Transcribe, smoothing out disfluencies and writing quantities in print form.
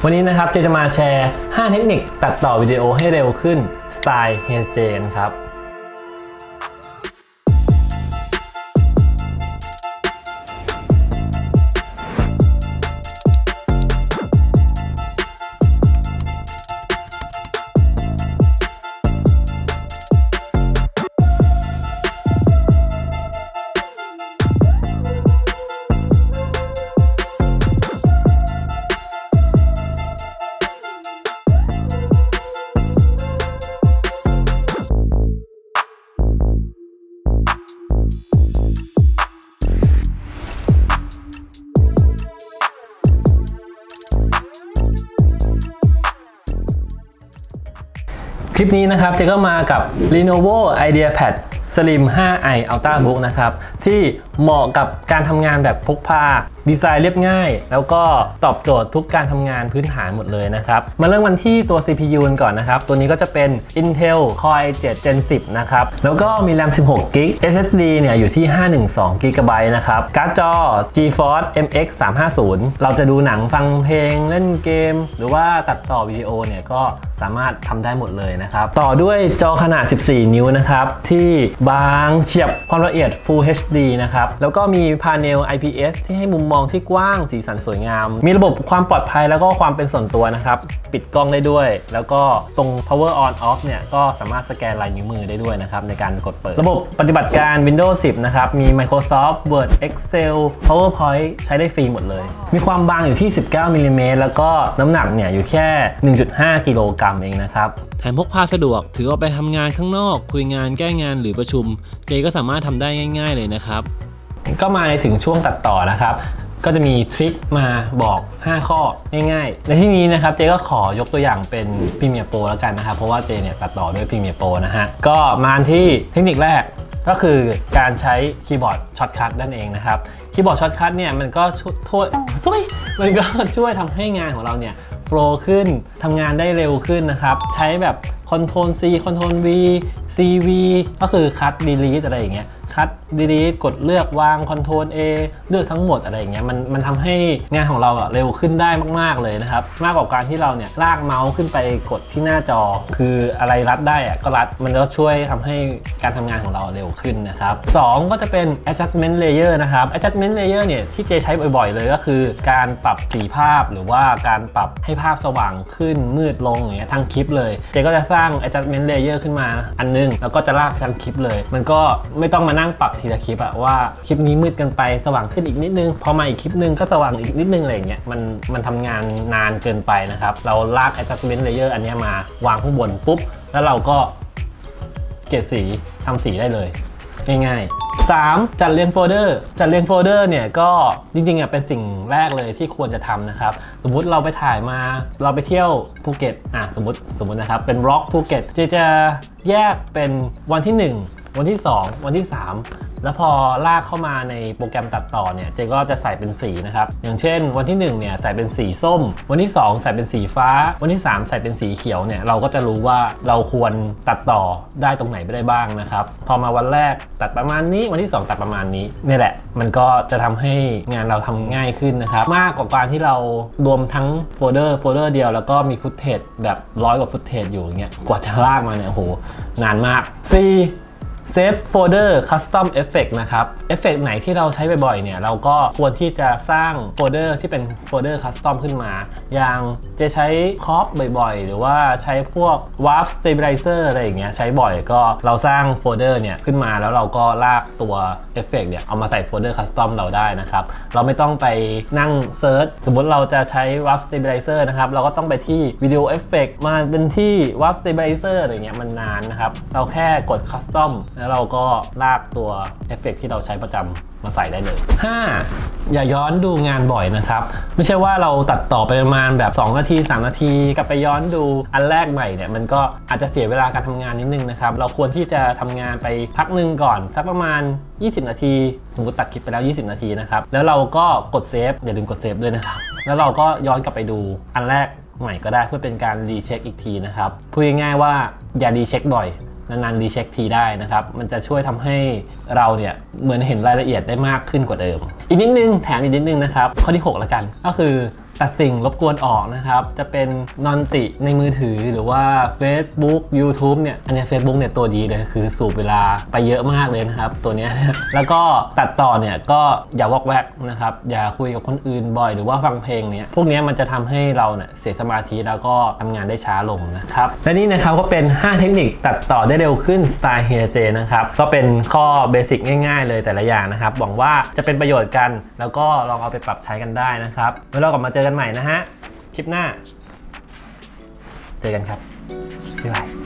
วันนี้นะครับเจจะมาแชร์5เทคนิคตัดต่อวิดีโอให้เร็วขึ้นสไตล์ HJ ครับคลิปนี้นะครับเจ๊ก็มากับ Lenovo IdeaPad Slim 5i Ultrabook นะครับที่เหมาะกับการทำงานแบบพกพาดีไซน์เรียบง่ายแล้วก็ตอบโจทย์ทุกการทำงานพื้นฐานหมดเลยนะครับมาเริ่มกันที่ตัว CPU ก่อนนะครับตัวนี้ก็จะเป็น Intel Core i7 Gen 10 นะครับแล้วก็มี RAM 16GB SSD เนี่ยอยู่ที่ 512GB นะครับการ์ดจอ GeForce MX 350เราจะดูหนังฟังเพลงเล่นเกมหรือว่าตัดต่อวิดีโอเนี่ยก็สามารถทำได้หมดเลยนะครับต่อด้วยจอขนาด 14 นิ้วนะครับที่บางเฉียบความละเอียด Full HD นะครับแล้วก็มีพาเนล IPS ที่ให้มุมมองที่กว้างสีสันสวยงามมีระบบความปลอดภัยแล้วก็ความเป็นส่วนตัวนะครับปิดกล้องได้ด้วยแล้วก็ตรง power on off เนี่ยก็สามารถสแกนลายนิ้วมือได้ด้วยนะครับในการกดเปิดระบบปฏิบัติการ Windows 10 นะครับมี Microsoft Word Excel PowerPoint ใช้ได้ฟรีหมดเลยมีความบางอยู่ที่ 19 มิลลิเมตรแล้วก็น้ำหนักเนี่ยอยู่แค่ 1.5 กิโลกรัมเองนะครับแถมพกพาสะดวกถือเอาไปทำงานข้างนอกคุยงานแก้งานหรือประชุมเจก็สามารถทำได้ง่ายๆเลยนะครับก็มาในถึงช่วงตัดต่อนะครับก็จะมีทริคมาบอก5ข้อง่ายๆในที่นี้นะครับเจก็ขอยกตัวอย่างเป็น Premiere Pro แล้วกันนะครับเพราะว่าเจเนี่ยตัดต่อด้วย Premiere Pro นะฮะก็มาที่เทคนิคแรกก็คือการใช้คีย์บอร์ดช็อตคัทนั่นเองนะครับคีย์บอร์ดช็อตคัทเนี่ยมันก็ช่วยทำให้งานของเราเนี่ยโฟลว์ขึ้นทำงานได้เร็วขึ้นนะครับใช้แบบ Ctrl C Ctrl V CV ก็คือคัท Delete อะไรอย่างเงี้ยคัท Delete กดเลือกวาง Ctrl A เลือกทั้งหมดอะไรอย่างเงี้ยมันทำให้งานของเราเร็วขึ้นได้มากๆเลยนะครับมากกว่าการที่เราเนี่ยลากเมาส์ขึ้นไปกดที่หน้าจอคืออะไรรัดได้ก็รัดมันก็ช่วยทำให้การทำงานของเราเร็วขึ้นนะครับ2ก็จะเป็น adjustment layer นะครับ adjustment layer เนี่ยที่เจใช้บ่อยๆเลยก็คือการปรับสีภาพหรือว่าการปรับให้ภาพสว่างขึ้นมืดลงอย่างเงี้ยทั้งคลิปเลยเจก็จะสร้าง adjustment layer ขึ้นมาอันนึงแล้วก็จะลากทั้งคลิปเลยมันก็ไม่ต้องมานั่งปรับทีละคลิปว่าคลิปนี้มืดกันไปสว่างขึ้นอีกนิดนึงพอมาอีกคลิปนึงก็สว่างอีกนิดนึงอะไรอย่างเงี้ยมันทำงานนานเกินไปนะครับเราลาก adjustment layer อันนี้มาวางข้างบนปุ๊บแล้วเราก็เกลี่ยสีทำสีได้เลยง่ายๆ3จัดเรียงโฟลเดอร์เนี่ยก็จริงๆเป็นสิ่งแรกเลยที่ควรจะทำนะครับสมมุติเราไปถ่ายมาเราไปเที่ยวภูเก็ตสมมตินะครับเป็นร็อกภูเก็ตจะแยกเป็นวันที่1วันที่2วันที่3แล้วพอลากเข้ามาในโปรแกรมตัดต่อเนี่ยเจก็จะใส่เป็นสีนะครับอย่างเช่นวันที่1เนี่ยใส่เป็นสีส้มวันที่2ใส่เป็นสีฟ้าวันที่3ใส่เป็นสีเขียวเนี่ยเราก็จะรู้ว่าเราควรตัดต่อได้ตรงไหนไปได้บ้างนะครับพอมาวันแรกตัดประมาณนี้วันที่2ตัดประมาณนี้นี่แหละมันก็จะทำให้งานเราทำง่ายขึ้นนะครับมากกว่าการที่เรารวมทั้งโฟลเดอร์เดียวแล้วก็มีฟุตเทจแบบ100กว่าฟุตเทจอยู่อย่างเงี้ยกว่าจะลากมาเนี่ยโอ้โหนานมากSave Folder Custom Effect นะครับเอฟเฟกต์ไหนที่เราใช้บ่อยๆเนี่ยเราก็ควรที่จะสร้างโฟลเดอร์ที่เป็นโฟลเดอร์ Custom ขึ้นมาอย่างจะใช้ Crop บ่อยๆหรือว่าใช้พวก Warp Stabilizer อะไรอย่างเงี้ยใช้บ่อยก็เราสร้างโฟลเดอร์เนี่ยขึ้นมาแล้วเราก็ลากตัวเอฟเฟกต์เนี่ยเอามาใส่โฟลเดอร์ Custom เราได้นะครับเราไม่ต้องไปนั่งเซิร์ชสมมติเราจะใช้ Warp Stabilizer นะครับเราก็ต้องไปที่ Video Effect มาเป็นที่ Warp Stabilizer อะไรเงี้ยมันนานนะครับเราแค่กด Customแล้วเราก็ลากตัวเอฟเฟกต์ที่เราใช้ประจำมาใส่ได้เลย5อย่าย้อนดูงานบ่อยนะครับไม่ใช่ว่าเราตัดต่อไปประมาณแบบ2นาที3นาทีกลับไปย้อนดูอันแรกใหม่เนี่ยมันก็อาจจะเสียเวลาการทำงานนิดนึงนะครับเราควรที่จะทำงานไปพักนึงก่อนสักประมาณ20นาทีสมมติตัดคลิปไปแล้ว20นาทีนะครับแล้วเราก็กดเซฟอย่าลืมกดเซฟด้วยนะครับแล้วเราก็ย้อนกลับไปดูอันแรกใหม่ก็ได้เพื่อเป็นการรีเช็คอีกทีนะครับพูดง่ายๆว่าอย่ารีเช็คบ่อยนานๆรีเช็คทีได้นะครับมันจะช่วยทำให้เราเนี่ยเหมือนเห็นรายละเอียดได้มากขึ้นกว่าเดิมอีกนิดนึงแถมอีกนิดนึงนะครับข้อที่6ละกันก็คือตัดสิ่งรบกวนออกนะครับจะเป็นนอนติในมือถือหรือว่า Facebook YouTube เนี่ยอันนี้ Facebook เนี่ยตัวดีเลยคือสูบเวลาไปเยอะมากเลยนะครับตัวนี้แล้วก็ตัดต่อเนี่ยก็อย่าวอกแวกนะครับอย่าคุยกับคนอื่นบ่อยหรือว่าฟังเพลงเนี่ยพวกนี้มันจะทำให้เราเนี่ยเสียสมาธิแล้วก็ทำงานได้ช้าลงนะครับและนี่นะครับก็เป็น5เทคนิคตัดต่อได้เร็วขึ้นสไตล์เฮียเจนะครับก็เป็นข้อเบสิกง่ายๆเลยแต่ละอย่างนะครับหวังว่าจะเป็นประโยชน์กันแล้วก็ลองเอาไปปรับใช้กันได้นะครับไว้เรากลับมาเจอกันใหม่นะฮะคลิปหน้าเจอกันครับบ๊ายบาย